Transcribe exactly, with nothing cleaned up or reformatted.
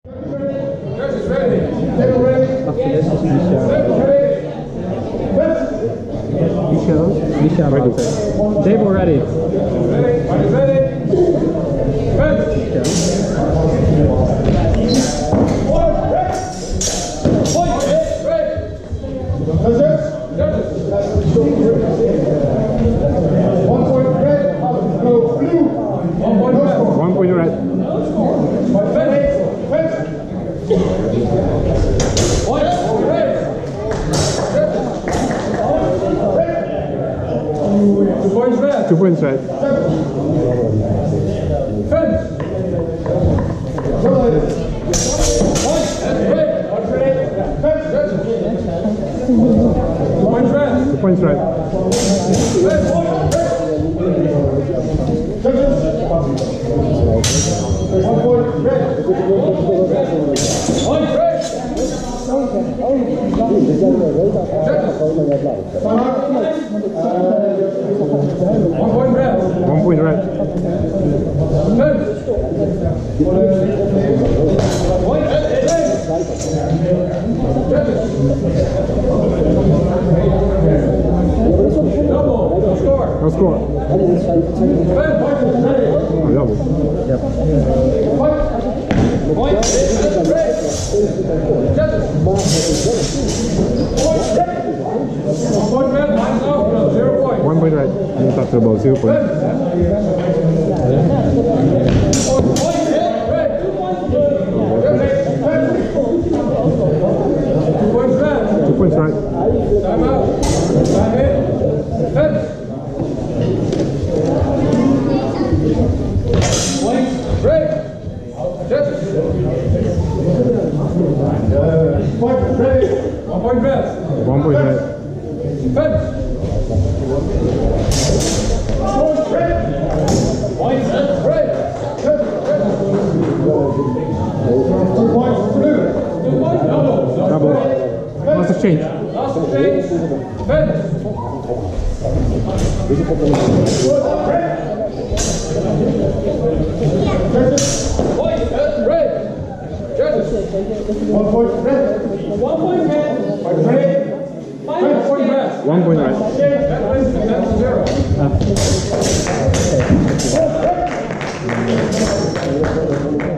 Misha, ready. Table ready. One point red. Two points red. Two points red. Two points red. One point red. One point red. One point red. Double. No score. No score. Oh, double. Yep. Point. Point. One point red. Zero point. One point red. You talked about zero point. Two points red. Two points red. Time out. Time in. Fence. Point red. Judges. Point red. One point red. One point red. Fence. Point red. Point red. Two points blue. Two points double. Double. Lots of change. Lots of change. Fence. Point red. Judges. One point red. One point red. Point red. One point red. One point red. That's zero. Ah.